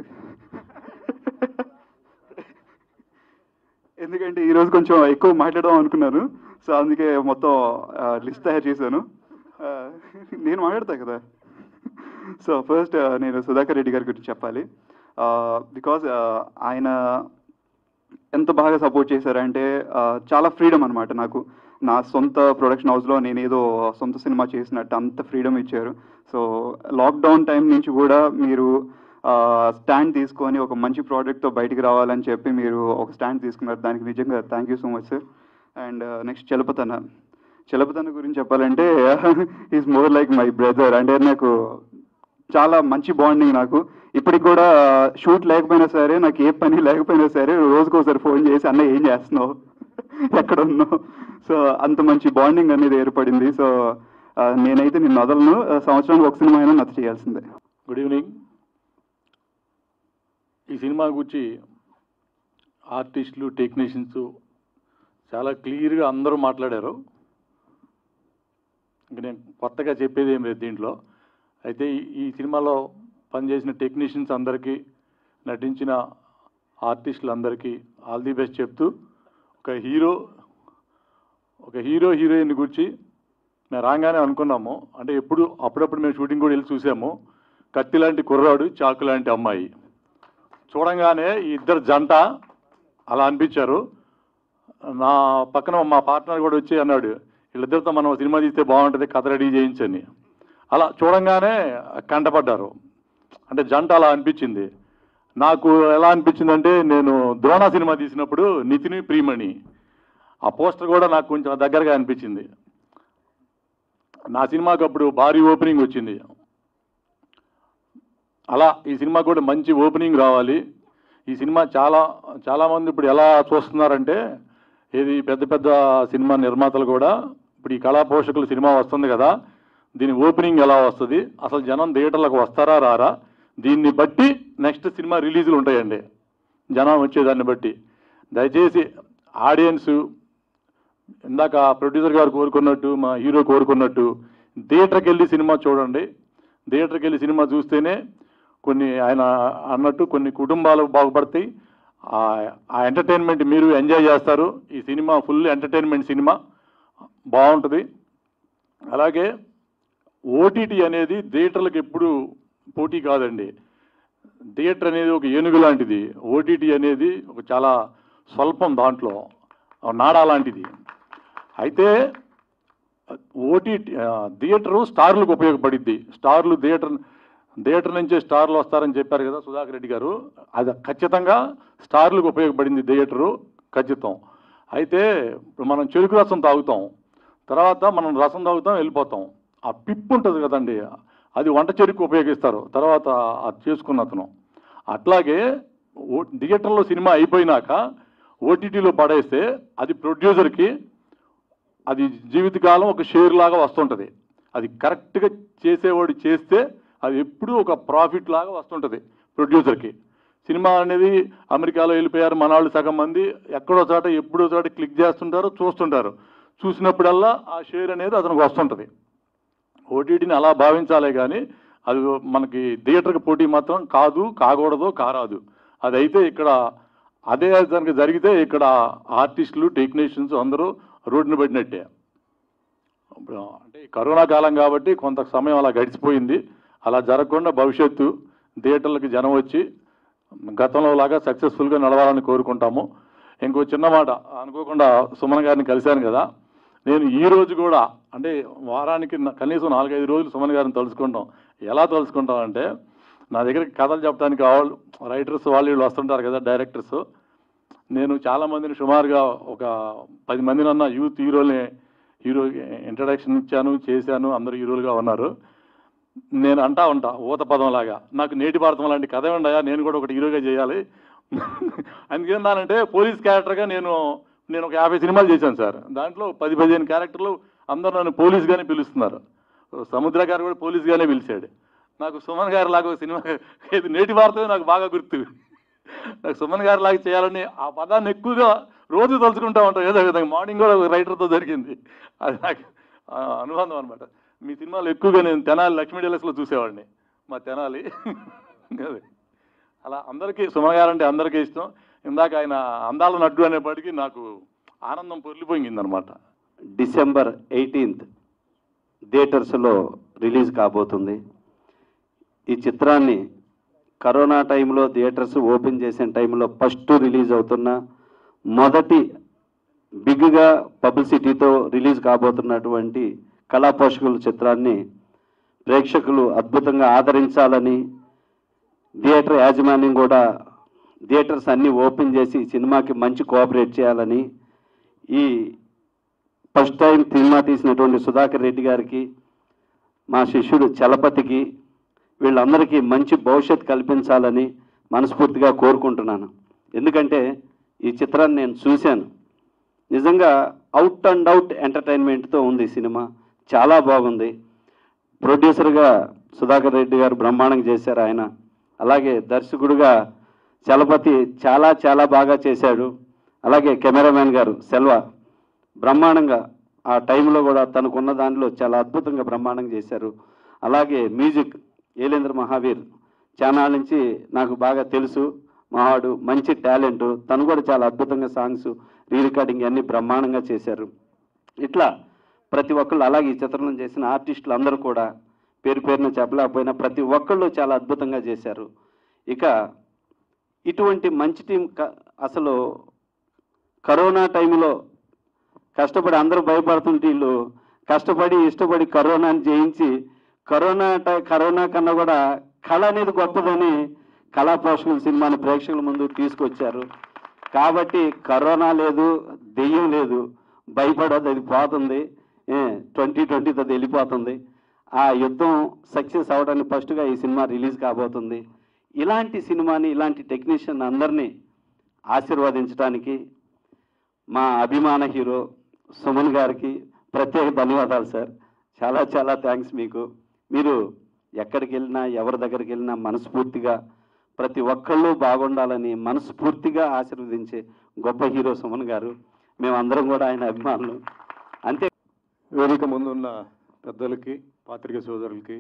ఎందుకంటే ఈరోజు కొంచెం ఎక్కువ మాట్లాడదాం అనుకున్నాను. సో అందుకే మొత్తం లిస్ట్ తయారు చేశాను. నేను మాట్లాడతా కదా. సో ఫస్ట్ నేను సుధాకర్ రెడ్డి గారి గురించి చెప్పాలి. బికాజ్ ఆయన ఎంత బాగా సపోర్ట్ చేశారంటే చాలా ఫ్రీడమ్ అనమాట. నాకు నా సొంత ప్రొడక్షన్ హౌస్లో నేను ఏదో సొంత సినిమా చేసినట్టు అంత ఫ్రీడమ్ ఇచ్చారు. సో లాక్డౌన్ టైం నుంచి కూడా మీరు స్టాండ్ తీసుకొని ఒక మంచి ప్రోడక్ట్తో బయటికి రావాలని చెప్పి మీరు ఒక స్టాండ్ తీసుకున్నారు. దానికి నిజంగా thank you so much sir. And next చలపతన్న చలపతన్న గురించి చెప్పాలంటే is more like my brother. అంటే నాకు చాలా మంచి బాండింగ్. నాకు ఇప్పటికి కూడా షూట్ లేకపోయినా సరే, నాకు ఏ పని లేకపోయినా సరే రోజుకోసారి ఫోన్ చేసి అన్న ఏం చేస్తున్నావు, ఎక్కడ ఉన్నావు. సో అంత మంచి బాండింగ్ అనేది ఏర్పడింది. సో నేనైతే నేను వదలను. సంవత్సరానికి ఒక సినిమా అయినా నచ్చ చేయాల్సిందే. Good evening. ఈ సినిమా గురించి ఆర్టిస్టులు, టెక్నీషియన్స్ చాలా క్లియర్గా అందరూ మాట్లాడారు. ఇంక నేను కొత్తగా చెప్పేది ఏం లేదు దీంట్లో. అయితే ఈ సినిమాలో పనిచేసిన టెక్నీషియన్స్ అందరికీ, నటించిన ఆర్టిస్టులందరికీ ఆల్ ది బెస్ట్ చెప్తూ, ఒక హీరో ఒక హీరో హీరోయిన్ గురించి మేము రాగానే అనుకున్నాము. అంటే ఎప్పుడు అప్పుడప్పుడు మేము షూటింగ్ కూడా వెళ్ళి చూసాము. కత్తి లాంటి కుర్రాడు, చాకు లాంటి అమ్మాయి. చూడంగానే ఈ ఇద్దరు జంట అలా అనిపించారు. నా పక్కన మా పార్ట్నర్ కూడా వచ్చి అన్నాడు, వీళ్ళిద్దరితో మనం సినిమా తీస్తే బాగుంటుంది, కథ రెడీ చేయించని. అలా చూడంగానే కంటపడ్డారు. అంటే జంట అలా అనిపించింది. నాకు ఎలా అనిపించిందంటే, నేను ద్రోణ సినిమా తీసినప్పుడు నితిన్ ప్రియమణి ఆ పోస్టర్ కూడా నాకు కొంచెం దగ్గరగా అనిపించింది. నా సినిమాకి అప్పుడు భారీ ఓపెనింగ్ వచ్చింది. అలా ఈ సినిమా కూడా మంచి ఓపెనింగ్ రావాలి. ఈ సినిమా చాలా చాలామంది ఇప్పుడు ఎలా చూస్తున్నారంటే, ఏది పెద్ద పెద్ద సినిమా నిర్మాతలు కూడా ఇప్పుడు ఈ కళా పోషకుల సినిమా వస్తుంది కదా, దీని ఓపెనింగ్ ఎలా వస్తుంది, అసలు జనం థియేటర్లకు వస్తారా రారా, దీన్ని బట్టి నెక్స్ట్ సినిమా రిలీజులు ఉంటాయండి, జనం వచ్చేదాన్ని బట్టి. దయచేసి ఆడియన్స్ ఇందాక ప్రొడ్యూసర్ గారు కోరుకున్నట్టు, మా హీరో కోరుకున్నట్టు థియేటర్కి వెళ్ళి సినిమా చూడండి. థియేటర్కి వెళ్ళి సినిమా చూస్తేనే కొన్ని ఆయన అన్నట్టు కొన్ని కుటుంబాలు బాగుపడతాయి. ఆ ఎంటర్టైన్మెంట్ మీరు ఎంజాయ్ చేస్తారు. ఈ సినిమా ఫుల్ ఎంటర్టైన్మెంట్ సినిమా బాగుంటుంది. అలాగే ఓటీటీ అనేది థియేటర్లకు ఎప్పుడు పోటీ కాదండి. థియేటర్ అనేది ఒక ఏనుగు లాంటిది, ఓటీటీ అనేది ఒక చాలా స్వల్పం, దాంట్లో నాడా లాంటిది. అయితే ఓటీటీ థియేటరు స్టార్లకు ఉపయోగపడిద్ది. స్టార్లు థియేటర్ థియేటర్ నుంచే స్టార్లు వస్తారని చెప్పారు కదా సుధాకర్ రెడ్డి గారు, అది ఖచ్చితంగా స్టార్లకు ఉపయోగపడింది థియేటరు, ఖచ్చితం. అయితే ఇప్పుడు మనం చెరుకు రసం తాగుతాం, తర్వాత మనం రసం తాగుతాం వెళ్ళిపోతాం, ఆ పిప్పు ఉంటుంది కదండి, అది వంట చెరుకు ఉపయోగిస్తారు తర్వాత అది చేసుకున్న అతను. అట్లాగే ఓ థియేటర్లో సినిమా అయిపోయినాక ఓటీటీలో పడేస్తే అది ప్రొడ్యూసర్కి అది జీవితకాలం ఒక షేర్ లాగా వస్తుంటుంది. అది కరెక్ట్గా చేసేవాడు చేస్తే అది ఎప్పుడూ ఒక ప్రాఫిట్ లాగా వస్తుంటుంది ప్రొడ్యూసర్కి. సినిమా అనేది అమెరికాలో వెళ్ళిపోయారు మన వాళ్ళు సగం మంది, ఎక్కడో చోట ఎప్పుడో చోట క్లిక్ చేస్తుంటారు, చూస్తుంటారు, చూసినప్పుడల్లా ఆ షేర్ అనేది అతనికి వస్తుంటుంది. ఓటీటీని అలా భావించాలే కానీ అది మనకి థియేటర్కి పోటీ మాత్రం కాదు, కాకూడదు, కారాదు. అదైతే ఇక్కడ అదే దానికి జరిగితే ఇక్కడ ఆర్టిస్టులు టెక్నీషియన్స్ అందరూ రోడ్డును పడినట్టే. అంటే కరోనా కాలం కాబట్టి కొంత సమయం అలా గడిచిపోయింది. అలా జరగకుండా భవిష్యత్తు థియేటర్లకు జనం వచ్చి గతంలో లాగా సక్సెస్ఫుల్గా నడవాలని కోరుకుంటాము. ఇంకో చిన్న మాట, అనుకోకుండా సుమన్ గారిని కలిశాను కదా, నేను ఈ రోజు కూడా అంటే వారానికి కనీసం నాలుగైదు రోజులు సుమన్ గారిని తలుచుకుంటాం. ఎలా తలుచుకుంటాం అంటే నా దగ్గరికి కథలు చెప్పడానికి వాళ్ళు రైటర్స్ వాళ్ళు వీళ్ళు వస్తుంటారు కదా, డైరెక్టర్స్. నేను చాలామందిని సుమారుగా ఒక పది మందినన్న యూత్ హీరోని హీరో ఇంట్రడక్షన్ ఇచ్చాను, చేశాను, అందరూ హీరోలుగా ఉన్నారు. నేను అంటా ఉంటా ఊత పదం లాగా, నాకు నేటి భారతం లాంటి కథ ఉండయా, నేను కూడా ఒకటి హీరోగా చేయాలి. అందుకేందానంటే పోలీస్ క్యారెక్టర్గా నేను నేను ఒక యాభై సినిమాలు చేశాను సార్. దాంట్లో పది పదిహేను క్యారెక్టర్లు అందరూ నన్ను పోలీస్గానే పిలుస్తున్నారు. సముద్ర గారు కూడా పోలీస్గానే పిలిచాడు. నాకు సుమన్ గారి లాగా ఒక సినిమా ఇది నేటి భారతమే నాకు బాగా గుర్తు. నాకు సుమన్ గారి లాగా చేయాలని ఆ పదాన్ని ఎక్కువగా రోజు తలుచుకుంటా ఉంటాం. ఏదో విధంగా మార్నింగ్ కూడా ఒక రైటర్తో జరిగింది, అది నాకు అనుబంధం అనమాట. మీ సినిమాలు ఎక్కువగా నేను తెనాలి లక్ష్మీ డీలక్స్లో చూసేవాడిని, మా తెనాలి. అలా అందరికీ సుమన్ గారు అంటే అందరికీ ఇష్టం. ఇందాక ఆయన అందాల నడ్డు అనేప్పటికీ నాకు ఆనందం పొర్లిపోయింది అనమాట. డిసెంబర్ ఎయిటీన్త్ థియేటర్స్లో రిలీజ్ కాబోతుంది. ఈ చిత్రాన్ని కరోనా టైంలో థియేటర్స్ ఓపెన్ చేసిన టైంలో ఫస్ట్ రిలీజ్ అవుతున్న మొదటి బిగ్గా పబ్లిసిటీతో రిలీజ్ కాబోతున్నటువంటి కళాపోషకుల చిత్రాన్ని ప్రేక్షకులు అద్భుతంగా ఆదరించాలని, థియేటర్ యాజమాన్యం కూడా థియేటర్స్ అన్నీ ఓపెన్ చేసి సినిమాకి మంచి కోఆపరేట్ చేయాలని, ఈ ఫస్ట్ టైం సినిమా తీసినటువంటి సుధాకర్ రెడ్డి గారికి, మా శిష్యుడు చలపతికి, వీళ్ళందరికీ మంచి భవిష్యత్తు కల్పించాలని మనస్ఫూర్తిగా కోరుకుంటున్నాను. ఎందుకంటే ఈ చిత్రాన్ని నేను చూశాను, నిజంగా అవుట్ అండ్ అవుట్ ఎంటర్టైన్మెంట్తో ఉంది సినిమా, చాలా బాగుంది. ప్రొడ్యూసర్గా సుధాకర్ రెడ్డి గారు బ్రహ్మాండంగా చేశారు ఆయన, అలాగే దర్శకుడుగా చలపతి చాలా చాలా బాగా చేశాడు, అలాగే కెమెరామ్యాన్ గారు సెల్వ బ్రహ్మాండంగా ఆ టైంలో కూడా తనకున్న దానిలో చాలా అద్భుతంగా బ్రహ్మాండంగా చేశారు. అలాగే మ్యూజిక్ ఏలేంద్ర మహావీర్ ఛానల్ నుంచి నాకు బాగా తెలుసు, మావాడు మంచి టాలెంట్, తను కూడా చాలా అద్భుతంగా సాంగ్స్ రీ రికార్డింగ్ అన్నీ బ్రహ్మాండంగా చేశారు. ఇట్లా ప్రతి ఒక్కళ్ళు, అలాగే ఈ చిత్రంలో చేసిన ఆర్టిస్టులు అందరూ కూడా పేరు పేరున చెప్పలేకపోయినా ప్రతి ఒక్కళ్ళు చాలా అద్భుతంగా చేశారు. ఇక ఇటువంటి మంచి టీం అసలు కరోనా టైంలో కష్టపడి అందరూ భయపడుతుంటే వీళ్ళు కష్టపడి ఇష్టపడి కరోనాని జయించి కరోనా కరోనా కన్నా కూడా కళ అనేది గొప్పదని కళాపోషకుల సినిమాని ప్రేక్షకుల ముందు తీసుకొచ్చారు. కాబట్టి కరోనా లేదు, దెయ్యం లేదు, భయపడదు, అది పోతుంది, ట్వంటీ ట్వంటీతో అది వెళ్ళిపోతుంది. ఆ యుద్ధం సక్సెస్ అవడానికి ఫస్ట్గా ఈ సినిమా రిలీజ్ కాబోతుంది. ఇలాంటి సినిమాని, ఇలాంటి టెక్నీషియన్ అందరినీ ఆశీర్వదించడానికి మా అభిమాన హీరో సుమన్ గారికి ప్రత్యేక ధన్యవాదాలు సార్. చాలా చాలా థ్యాంక్స్ మీకు. మీరు ఎక్కడికి వెళ్ళినా, ఎవరి దగ్గరికి వెళ్ళినా మనస్ఫూర్తిగా ప్రతి ఒక్కళ్ళు బాగుండాలని మనస్ఫూర్తిగా ఆశీర్వదించే గొప్ప హీరో సుమన్ గారు. మేమందరం కూడా ఆయన అభిమానులు. అంతే. వేదిక ముందు ఉన్న పెద్దలకి, పాత్రిక సోదరులకి,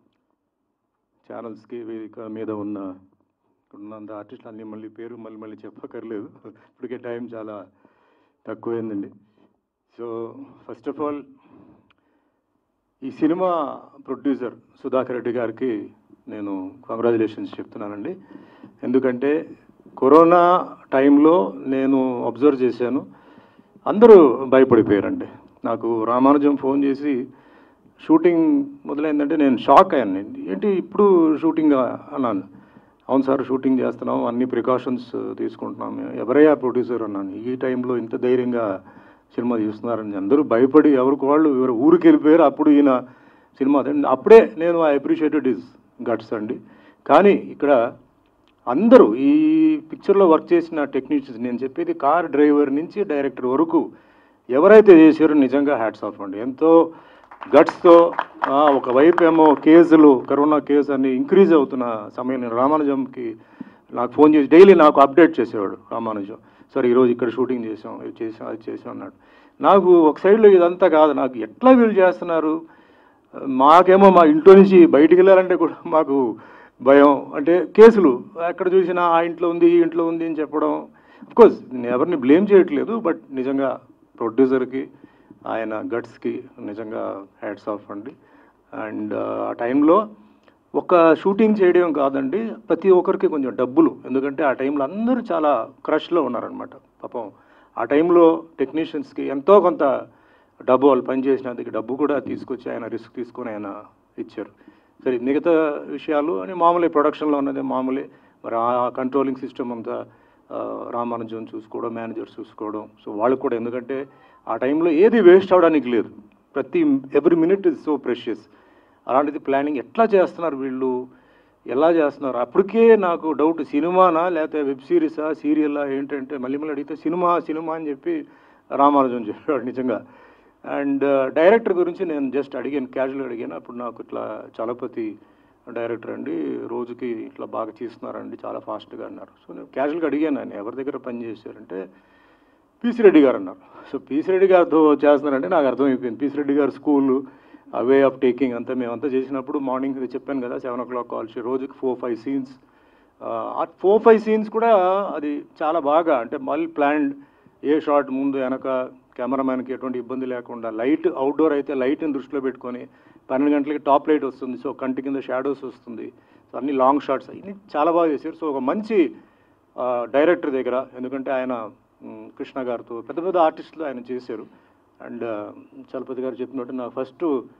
ఛానల్స్కి, వేదిక మీద ఉన్న ఉన్నంత ఆర్టిస్టులు అన్నీ మళ్ళీ పేరు మళ్ళీ మళ్ళీ చెప్పక్కర్లేదు, ఇప్పటికే టైం చాలా తక్కువైందండి. సో ఫస్ట్ ఆఫ్ ఆల్ ఈ సినిమా ప్రొడ్యూసర్ సుధాకర్ రెడ్డి గారికి నేను కంగ్రాచులేషన్స్ చెప్తున్నానండి. ఎందుకంటే కరోనా టైంలో నేను అబ్జర్వ్ చేశాను, అందరూ భయపడిపోయారండి. నాకు రామానుజం ఫోన్ చేసి షూటింగ్ మొదలైందంటే నేను షాక్ అయ్యాను. ఏంటి ఇప్పుడు షూటింగ్ అన్నాను. అవును సార్ షూటింగ్ చేస్తున్నాం, అన్ని ప్రికాషన్స్ తీసుకుంటున్నాం. ఎవరయ్యా ప్రొడ్యూసర్ అన్నాను. ఈ టైంలో ఇంత ధైర్యంగా సినిమా తీస్తున్నారని అందరూ భయపడి ఎవరికి వాళ్ళు ఎవరు ఊరికి వెళ్ళిపోయారు. అప్పుడు ఈయన సినిమా అప్పుడే నేను ఐ అప్రిషియేటెడ్ హిస్ గట్స్ అండి. కానీ ఇక్కడ అందరూ ఈ పిక్చర్లో వర్క్ చేసిన టెక్నీషియన్స్, నేను చెప్పేది కార్ డ్రైవర్ నుంచి డైరెక్టర్ వరకు ఎవరైతే చేశారో నిజంగా హ్యాట్స్ ఆఫ్ అండి. ఎంతో గట్స్తో ఒకవైపు ఏమో కేసులు కరోనా కేసు అన్ని ఇంక్రీజ్ అవుతున్న సమయం నేను రామానుజంకి నాకు ఫోన్ చేసి డైలీ నాకు అప్డేట్ చేసేవాడు రామానుజం. సార్ ఈరోజు ఇక్కడ షూటింగ్ చేసాం, ఇది చేసాం, అది చేసాం అన్నాడు. నాకు ఒక సైడ్లో ఇదంతా కాదు, నాకు ఎట్లా వీళ్ళు చేస్తున్నారు, మాకేమో మా ఇంట్లో నుంచి బయటికి వెళ్ళాలంటే కూడా మాకు భయం. అంటే కేసులు ఎక్కడ చూసినా ఆ ఇంట్లో ఉంది ఈ ఇంట్లో ఉంది అని చెప్పడం. అఫ్కోర్స్ నేను ఎవరిని బ్లేమ్ చేయట్లేదు, బట్ నిజంగా ప్రొడ్యూసర్కి ఆయన గట్స్కి నిజంగా హ్యాట్స్ ఆఫ్ అండి. అండ్ ఆ టైంలో ఒక షూటింగ్ చేయడం కాదండి, ప్రతి ఒక్కరికి కొంచెం డబ్బులు, ఎందుకంటే ఆ టైంలో అందరూ చాలా క్రష్లో ఉన్నారనమాట. పాపం ఆ టైంలో టెక్నీషియన్స్కి ఎంతో కొంత డబ్బు వాళ్ళు పనిచేసినందుకు డబ్బు కూడా తీసుకొచ్చి ఆయన రిస్క్ తీసుకొని ఆయన ఇచ్చారు. సరే మిగతా విషయాలు అని మామూలే, ప్రొడక్షన్లో ఉన్నది మామూలే. మరి ఆ కంట్రోలింగ్ సిస్టమ్ అంతా రామానుజం చూసుకోవడం, మేనేజర్ చూసుకోవడం. సో వాళ్ళు కూడా, ఎందుకంటే ఆ టైంలో ఏది వేస్ట్ అవడానికి లేదు, ప్రతి every minute is so precious. అలాంటిది ప్లానింగ్ ఎట్లా చేస్తున్నారు వీళ్ళు, ఎలా చేస్తున్నారు. అప్పటికే నాకు డౌట్, సినిమానా లేకపోతే వెబ్ సిరీసా సీరియలా ఏంటంటే మళ్ళీ మళ్ళీ అడిగితే సినిమా సినిమా అని చెప్పి రామానుజం చెప్పాడు నిజంగా. అండ్ డైరెక్టర్ గురించి నేను జస్ట్ అడిగాను, క్యాజువల్గా అడిగాను. అప్పుడు నాకు ఇట్లా చలపతి డైరెక్టర్ అండి, రోజుకి ఇట్లా బాగా తీస్తున్నారండి, చాలా ఫాస్ట్గా అన్నారు. సో నేను క్యాజువల్గా అడిగాను ఆయన ఎవరి దగ్గర పని చేశారంటే పీసీ రెడ్డి గారు అన్నారు. సో పీసీ రెడ్డి గారితో చేస్తున్నారంటే నాకు అర్థమైపోయింది. పీసీ రెడ్డి గారు స్కూల్ ఆ వే ఆఫ్ టేకింగ్ అంతా మేమంతా చేసినప్పుడు మార్నింగ్ చెప్పాను కదా సెవెన్ ఓ క్లాక్ కాల్ చేసి రోజుకి ఫోర్ ఫైవ్ సీన్స్, ఆ ఫోర్ ఫైవ్ సీన్స్ కూడా అది చాలా బాగా, అంటే మళ్ళీ ప్లాన్డ్, ఏ షాట్ ముందు వెనక కెమెరామ్యాన్కి ఎటువంటి ఇబ్బంది లేకుండా, లైట్ అవుట్డోర్ అయితే లైట్ని దృష్టిలో పెట్టుకొని పన్నెండు గంటలకి టాప్ లైట్ వస్తుంది, సో కంటి కింద షాడోస్ వస్తుంది, సో అన్ని లాంగ్ షాట్స్ ఇన్ని చాలా బాగా చేశారు. సో ఒక మంచి డైరెక్టర్ దగ్గర, ఎందుకంటే ఆయన కృష్ణ గారితో పెద్ద పెద్ద ఆర్టిస్టులు ఆయన చేశారు. అండ్ చలపతి గారు చెప్పినట్టు నాకు ఫస్ట్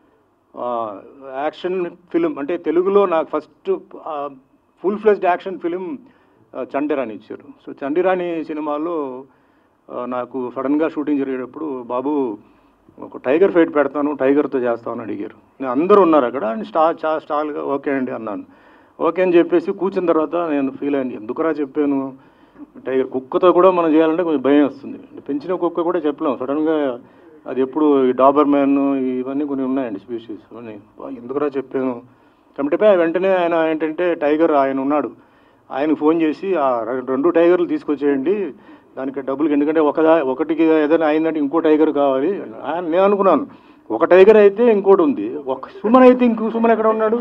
యాక్షన్ ఫిలిం అంటే తెలుగులో నాకు first full fledged action film Chandirani ఇచ్చారు. సో చండిరాణి సినిమాలో నాకు సడన్గా షూటింగ్ జరిగేటప్పుడు బాబు ఒక టైగర్ ఫైట్ పెడతాను, టైగర్తో చేస్తామని అడిగారు. నేను అందరూ ఉన్నారు అక్కడ, అండ్ స్టా చా స్టాల్గా ఓకే అండి అన్నాను. ఓకే అని చెప్పేసి కూర్చున్న తర్వాత నేను ఫీల్ అయ్యాను, ఎందుకురా చెప్పాను, టైగర్ కుక్కతో కూడా మనం చేయాలంటే కొంచెం భయం వస్తుంది. పెంచిన కుక్క కూడా చెప్పలేము, సడన్గా అది ఎప్పుడు ఈ డాబర్ మ్యాన్ ఇవన్నీ కొన్ని ఉన్నాయండి స్పీషీస్ అని, ఎందుకురా చెప్పాను. కాబట్టి వెంటనే ఆయన ఏంటంటే టైగర్ ఆయన ఉన్నాడు, ఆయనకు ఫోన్ చేసి ఆ రెండు టైగర్లు తీసుకొచ్చేయండి దానికి డబ్బులకి, ఎందుకంటే ఒక ఒకటికి ఏదైనా అయిందంటే ఇంకో టైగర్ కావాలి. నేను అనుకున్నాను ఒక టైగర్ అయితే ఇంకోటి ఉంది, ఒక సుమన్ అయితే ఇంకో సుమన్ ఎక్కడ ఉన్నాడు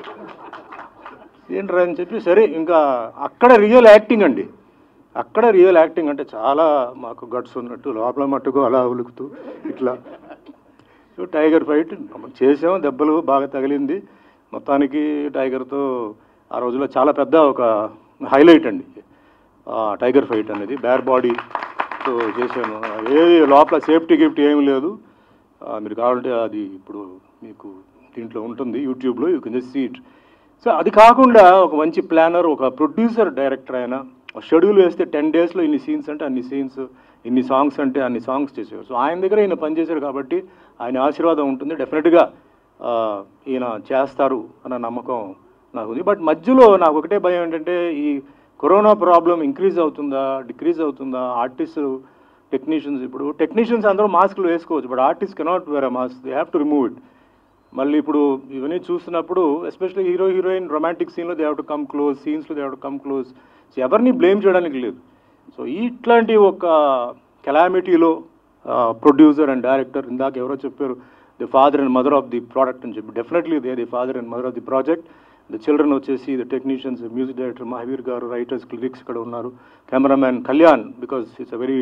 ఏంట్రా అని చెప్పి, సరే ఇంకా అక్కడ రియల్ యాక్టింగ్ అండి, అక్కడ రియల్ యాక్టింగ్ అంటే చాలా మాకు గట్స్ ఉన్నట్టు లోపల మట్టుకు అలా ఉలుకుతూ ఇట్లా. సో టైగర్ ఫైట్ చేసాం, దెబ్బలు బాగా తగిలింది. మొత్తానికి టైగర్తో ఆ రోజుల్లో చాలా పెద్ద ఒక హైలైట్ అండి టైగర్ ఫైట్ అనేది, బేర్ బాడీతో చేశాను. ఏది లోపల సేఫ్టీ గిఫ్ట్ ఏమి లేదు, మీరు కావాలంటే అది ఇప్పుడు మీకు దీంట్లో ఉంటుంది యూట్యూబ్లో, you can just see it. So అది కాకుండా ఒక మంచి ప్లానర్, ఒక ప్రొడ్యూసర్ డైరెక్టర్ ఆయన షెడ్యూల్ వేస్తే టెన్ డేస్లో ఇన్ని సీన్స్ అంటే అన్ని సీన్స్, ఇన్ని సాంగ్స్ అంటే అన్ని సాంగ్స్ చేసేవారు. సో ఆయన దగ్గర ఈయన పనిచేశారు కాబట్టి ఆయన ఆశీర్వాదం ఉంటుంది, డెఫినెట్గా ఈయన చేస్తారు అన్న నమ్మకం నాకు ఉంది. బట్ మధ్యలో నాకు ఒకటే భయం ఏంటంటే ఈ కరోనా ప్రాబ్లం ఇంక్రీజ్ అవుతుందా డిక్రీజ్ అవుతుందా, ఆర్టిస్టు టెక్నీషియన్స్, ఇప్పుడు టెక్నీషియన్స్ అందరూ మాస్కులు వేసుకోవచ్చు, but artist cannot wear a mask, they have to remove it. మళ్ళీ ఇప్పుడు ఇవన్నీ చూస్తున్నప్పుడు ఎస్పెషల్లీ హీరో హీరోయిన్ రొమాంటిక్ సీన్లో they have to come close, సీన్స్లో they have to come close. So ఎవరిని బ్లేమ్ చేయడానికి లేదు. సో ఇట్లాంటి ఒక కెలామిటీలో ప్రొడ్యూసర్ అండ్ డైరెక్టర్, ఇందాక ఎవరో చెప్పారు the father and mother of the product అని చెప్పి, definitely they the father and mother of the project. The children వచ్చేసి the technicians, music director Mahaveer గారు, రైటర్స్ లిరిక్స్ ఇక్కడ ఉన్నారు, cameraman Kalyan, because it's a very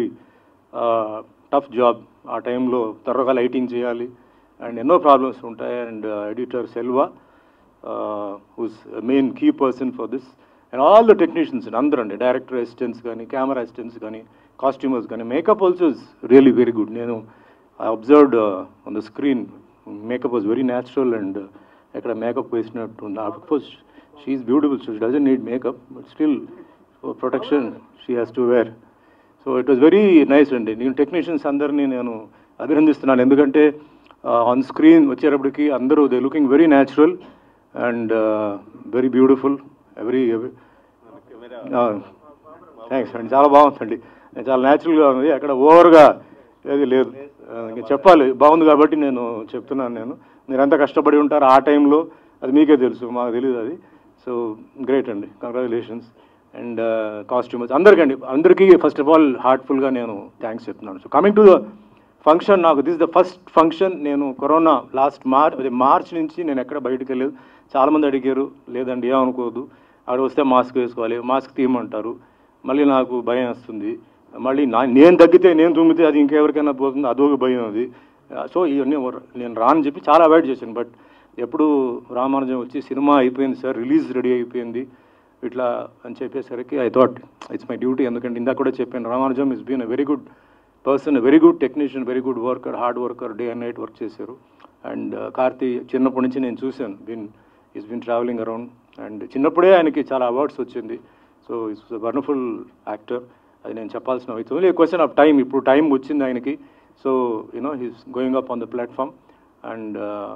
tough job. ఆ టైంలో త్వరగా lighting చేయాలి అండ్ ఎన్నో ప్రాబ్లమ్స్ ఉంటాయి. And editor Selva who's main key person for this, and all the technicians అందరూ అండి, డైరెక్టర్ అసిస్టెంట్స్ కానీ, కెమెరా అసిస్టెంట్స్ కానీ, కాస్ట్యూమర్స్ కానీ, makeup also is really very good. నేను I observed on the screen makeup was very natural and ఎక్కడ makeup వేసినట్టు of course she's beautiful, she doesn't need makeup, but still protection she has to wear. So it was very nice అండి. నేను technicians అందరినీ నేను అభినందిస్తున్నాను, ఎందుకంటే on screen వచ్చేటప్పటికి అందరూ they looking very natural and very beautiful. Very thanks అండి, చాలా బాగుందండి, చాలా న్యాచురల్గా ఉంది, అక్కడ ఓవర్గా ఏది లేదు. ఇంకా చెప్పాలి బాగుంది కాబట్టి నేను చెప్తున్నాను. నేను మీరంతా కష్టపడి ఉంటారు ఆ టైంలో, అది మీకే తెలుసు, మాకు తెలియదు అది. సో గ్రేట్ అండి, కంగ్రాచులేషన్స్. అండ్ కాస్ట్యూమర్స్ అందరికండి, అందరికీ ఫస్ట్ ఆఫ్ ఆల్ హార్ట్ఫుల్గా నేను థ్యాంక్స్ చెప్తున్నాను. So coming to the function, నాకు దిస్ ద ఫస్ట్ ఫంక్షన్. నేను కరోనా లాస్ట్ మార్చ్ అదే మార్చ్ నుంచి నేను ఎక్కడ బయటకు వెళ్ళలేదు. చాలామంది అడిగారు, లేదండి ఏమనుకోదు, అక్కడ వస్తే మాస్క్ వేసుకోవాలి, మాస్క్ తీయమంటారు, మళ్ళీ నాకు భయం వస్తుంది, మళ్ళీ నా నేను తగ్గితే నేను తుమ్మితే అది ఇంకెవరికైనా పోతుంది, అదొక భయం అది. సో ఇవన్నీ నేను రాని చెప్పి చాలా అవాయిడ్ చేశాను. బట్ ఎప్పుడు రామానుజం వచ్చి సినిమా అయిపోయింది సార్, రిలీజ్ రెడీ అయిపోయింది ఇట్లా అని చెప్పేసరికి I thought it's my duty. ఎందుకంటే ఇందాక కూడా చెప్పాను, Ramanujam is been a very good person, very good technician, very good worker, hard worker, day and night work చేశారు. అండ్ కార్తీ చిన్నప్పటి నుంచి నేను చూశాను, been he's been travelling around, and చిన్నప్పుడే ఆయనకి చాలా అవార్డ్స్ వచ్చింది. సో ఇట్స్ వండర్ఫుల్ యాక్టర్, అది నేను చెప్పాల్సిన it's only question of time. ఇప్పుడు టైం వచ్చింది ఆయనకి. So you know he's going up on the platform. And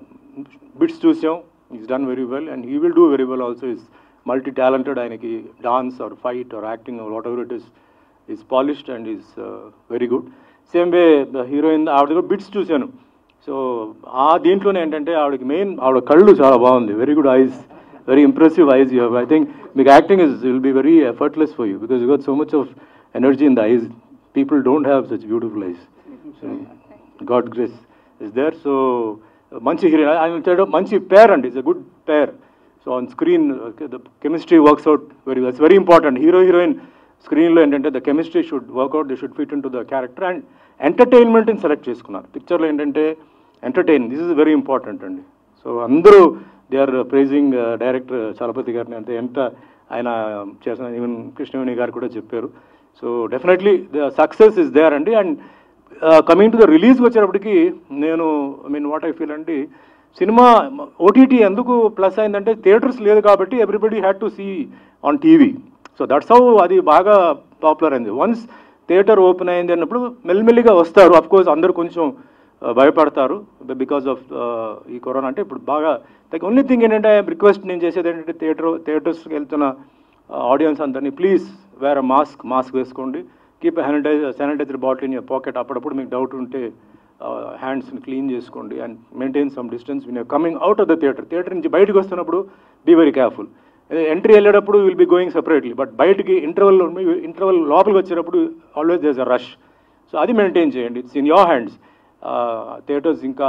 bits చూసాం, he's done very well and he will do very well also. He's multi talented, ఆయనకి dance or fight or acting whatever it is is polished and is very good. Same way the heroine, ఆవిడ కూడా bits చూశాను. So ఆ దీంట్లోనే ఏంటంటే ఆవిడకి main ఆవిడ కళ్ళు చాలా బాగుంది, very good eyes, very impressive eyes you have. I think big acting is will be very effortless for you because you got so much of energy in the eyes. People don't have such beautiful eyes. So, God grace is there. So manchi hero, I will tell you, manchi pair and it's a good pair. So on screen uh, the chemistry works out very well. It's very important. Hero heroine screen lo entante the chemistry should work out. They should fit into the character and entertainment in select చేసుకున్నారు. Picture lo entante entertain. This is very important అండి. So అందరూ they are praising director Chalapathi గారిని, అంటే ఎంత ఆయన చేసిన, even Krishnaveni గారు కూడా చెప్పారు. So definitely the success is there అండి. అండ్ కమింగ్ టు ద రిలీజ్కి వచ్చేటప్పటికి నేను I mean what I feel అంటే, సినిమా ఓటీటీ ఎందుకు ప్లస్ అయిందంటే థియేటర్స్ లేదు కాబట్టి everybody had to see on TV. So that's how అది బాగా పాపులర్ అయింది. వన్స్ థియేటర్ ఓపెన్ అయింది అన్నప్పుడు మెల్లిమెల్లిగా వస్తారు. అఫ్ కోర్స్ అందరూ కొంచెం భయపడతారు బికాస్ ఆఫ్ ఈ కరోనా. అంటే ఇప్పుడు బాగా లైక్ ఓన్లీ థింగ్ ఏంటంటే రిక్వెస్ట్ నేను చేసేది ఏంటంటే, థియేటర్ థియేటర్స్కి వెళ్తున్న ఆడియన్స్ అందరినీ ప్లీజ్ వేర్ మాస్క్ మాస్క్ వేసుకోండి, keep sanitiser sanitiser bottle in your pocket. అప్పుడప్పుడు మీకు డౌట్ ఉంటే హ్యాండ్స్ని క్లీన్ చేసుకోండి and maintain some distance when you're coming out of the theatre. Theatre నుంచి బయటకు వస్తున్నప్పుడు బీ వెరీ కేర్ఫుల్. ఎంట్రీ వెళ్ళేటప్పుడు will be going separately, but బయటికి ఇంటర్వల్ ఇంటర్వల్ లోపలికి వచ్చేటప్పుడు always there is a rush. So అది మెయింటైన్ చేయండి, it's in your hands. Theatres ఇంకా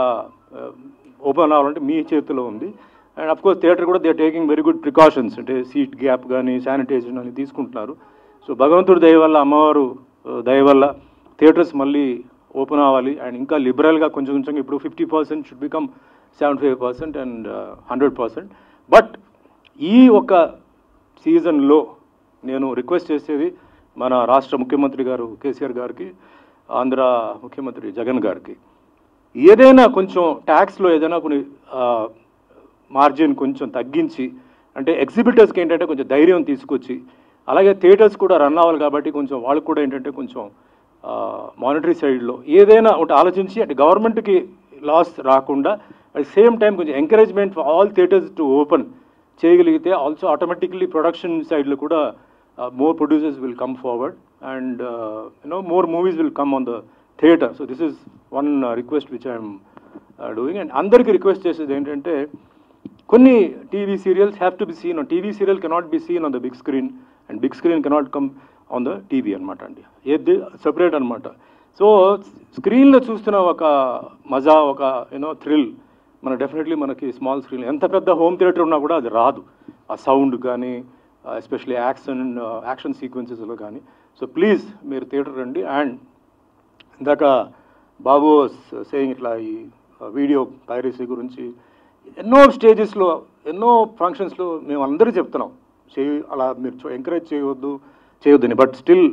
ఓపెన్ అవ్వాలంటే మీ చేతిలో ఉంది. అండ్ అఫ్ కోర్స్ థియేటర్ కూడా they are taking very good precautions, అంటే సీట్ గ్యాప్ కానీ శానిటైజేషన్ అని తీసుకుంటున్నారు. సో భగవంతుడి దయ వల్ల, అమ్మవారు దయ వల్ల థియేటర్స్ మళ్ళీ ఓపెన్ అవ్వాలి. అండ్ ఇంకా లిబరల్గా కొంచెం కొంచెం ఇప్పుడు fifty percent should become seventy five percent and hundred percent. But ఈ ఒక సీజన్లో నేను రిక్వెస్ట్ చేసేది మన రాష్ట్ర ముఖ్యమంత్రి గారు కేసీఆర్ గారికి, ఆంధ్ర ముఖ్యమంత్రి జగన్ గారికి, ఏదైనా కొంచెం ట్యాక్స్లో ఏదైనా కొన్ని మార్జిన్ కొంచెం తగ్గించి, అంటే ఎగ్జిబిటర్స్కి ఏంటంటే కొంచెం ధైర్యం తీసుకొచ్చి, అలాగే థియేటర్స్ కూడా రన్ అవ్వాలి కాబట్టి కొంచెం వాళ్ళకు కూడా ఏంటంటే కొంచెం మానిటరీ సైడ్లో ఏదైనా ఒకటి ఆలోచించి, అంటే గవర్నమెంట్కి లాస్ రాకుండా అట్ సేమ్ టైం కొంచెం encouragement for all theatres to open చేయగలిగితే ఆల్సో ఆటోమేటిక్లీ ప్రొడక్షన్ సైడ్లో కూడా more producers will come forward and you know more movies will come on the theatre. So this is one request which I'm doing. And అందరికీ request చేసేది ఏంటంటే, కొన్ని TV serials have to be seen on TV serial cannot be seen on the big screen and big screen cannot come on the TV అనమాట అండి, ఏది separate అనమాట. So స్క్రీన్లో చూస్తున్న ఒక మజా, ఒక యూనో థ్రిల్ మన డెఫినెట్లీ మనకి స్మాల్ స్క్రీన్, ఎంత పెద్ద హోమ్ థియేటర్ ఉన్నా కూడా అది రాదు, ఆ సౌండ్ కానీ ఎస్పెషలీ యాక్షన్ యాక్షన్ సీక్వెన్సెస్లో కానీ. సో ప్లీజ్ మీరు థియేటర్ రండి. అండ్ ఇందాక బాబు సేయింగ్ ఇట్లా ఈ వీడియో పైరసీ గురించి ఎన్నో స్టేజెస్లో, ఎన్నో ఫంక్షన్స్లో మేము అందరూ చెప్తున్నాం, చేయి అలా మీరు ఎంకరేజ్ చేయవద్దు చేయొద్దని. బట్ స్టిల్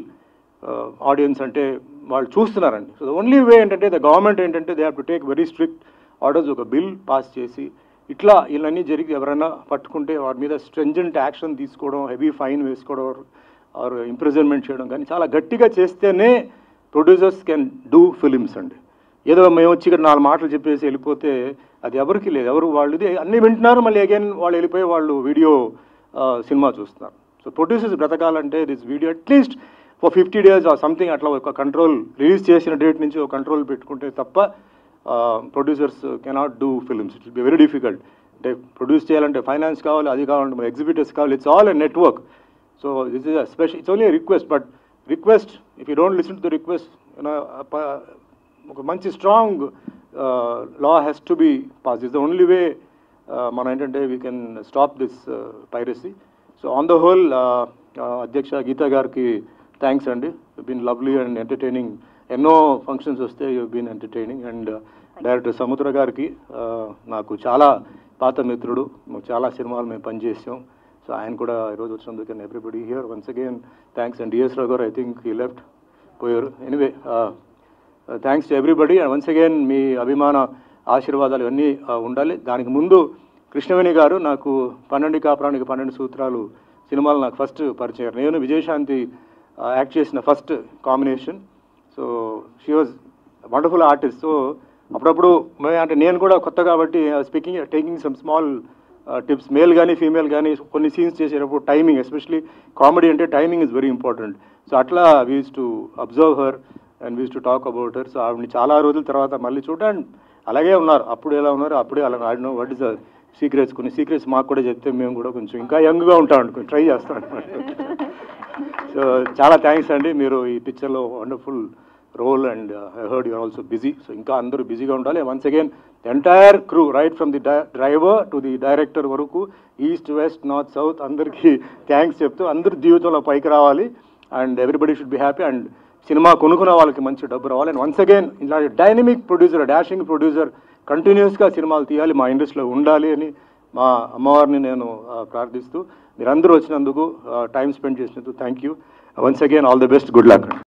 ఆడియన్స్ అంటే వాళ్ళు చూస్తున్నారండి. సో ద ఓన్లీ వే ఏంటంటే ద గవర్నమెంట్ ఏంటంటే they have to take very strict orders ఒక బిల్ పాస్ చేసి ఇట్లా ఇవన్నీ జరిగి ఎవరైనా పట్టుకుంటే వాటి మీద స్ట్రెంజెంట్ యాక్షన్ తీసుకోవడం, హెవీ ఫైన్ వేసుకోవడం ఆర్ ఇంప్రిజన్మెంట్ చేయడం కానీ చాలా గట్టిగా చేస్తేనే ప్రొడ్యూసర్స్ కెన్ డూ ఫిలిమ్స్ అండి. ఏదో మేము వచ్చి ఇక్కడ నాలుగు మాటలు చెప్పేసి వెళ్ళిపోతే అది ఎవరికి లేదు. ఎవరు వాళ్ళు ఇది అన్నీ వింటున్నారు, మళ్ళీ అగైన్ వాళ్ళు వెళ్ళిపోయి వాళ్ళు వీడియో సినిమా చూస్తున్నారు. సో ప్రొడ్యూసర్స్ బ్రతకాలంటే this video at least for fifty days or something అట్లా ఒక కంట్రోల్, రిలీజ్ చేసిన డేట్ నుంచి ఒక కంట్రోల్ పెట్టుకుంటే తప్ప producers cannot do films. It will be very difficult. అంటే ప్రొడ్యూస్ చేయాలంటే ఫైనాన్స్ కావాలి, అది కావాలంటే మన ఎగ్జిబిటర్స్ కావాలి. It's all a network. So this is special, it's only request. But request, if you don't listen to the request, ఒక మంచి strong law has to be pass. Is the only way మనం ఏంటంటే we can stop this piracy. So on the whole అధ్యక్ష గీతా గారికి thanks అండి. You been lovely and entertaining. ఎన్నో functions వస్తే you been entertaining. And director Samudra గారికి నాకు చాలా పాత మిత్రుడు, చాలా సినిమాలు మేము పనిచేసాం. సో ఆయన కూడా ఈరోజు వచ్చినందుకు and everybody here once again thanks. And D S Rao గారు ఐ థింక్ హీ లెఫ్ట్ పోయారు. Anyway thanks to everybody. And once again మీ అభిమాన ఆశీర్వాదాలు ఇవన్నీ ఉండాలి. దానికి ముందు కృష్ణవేణి గారు నాకు పన్నెండు కాపురానికి పన్నెండు సూత్రాలు సినిమాలు నాకు ఫస్ట్ పరిచయం. నేను విజయశాంతి యాక్ట్ చేసిన first combination. So she was wonderful artist. So అప్పుడప్పుడు అంటే నేను కూడా కొత్త కాబట్టి speaking taking some small tips, male కానీ ఫీమేల్ కానీ కొన్ని సీన్స్ చేసేటప్పుడు టైమింగ్, ఎస్పెషలీ కామెడీ అంటే timing is very important. So అట్లా we use to observe her and we use to talk about her. So ఆవిడని చాలా రోజుల తర్వాత మళ్ళీ చూడండి అలాగే ఉన్నారు, అప్పుడు ఎలా ఉన్నారు అప్పుడే అలా. I don't know what is the secrets. కొన్ని సీక్రెట్స్ మాకు కూడా చెప్తే మేము కూడా కొంచెం ఇంకా యంగ్గా ఉంటాం అనుకో, ట్రై చేస్తాం అనమాట. సో చాలా థ్యాంక్స్ అండి. మీరు ఈ పిక్చర్లో wonderful role and I heard you are also busy. So ఇంకా అందరూ బిజీగా ఉండాలి. Once again entire crew right from the driver to the director వరకు, ఈస్ట్ వెస్ట్ నార్త్ సౌత్ అందరికీ థ్యాంక్స్ చెప్తూ అందరు జీవితంలో పైకి రావాలి. And everybody should be happy. And cinema కొనుక్కున్న వాళ్ళకి మంచి డబ్బు రావాలి. అండ్ వన్స్ అగైన్ ఇలాంటి డైనమిక్ ప్రొడ్యూసర్, డాషింగ్ ప్రొడ్యూసర్ కంటిన్యూస్గా సినిమాలు తీయాలి, మా ఇండస్ట్రీలో ఉండాలి అని మా అమ్మవారిని నేను ప్రార్థిస్తూ మీరందరూ వచ్చినందుకు, టైం స్పెండ్ చేసినందుకు thank you. Once again all the best, good luck.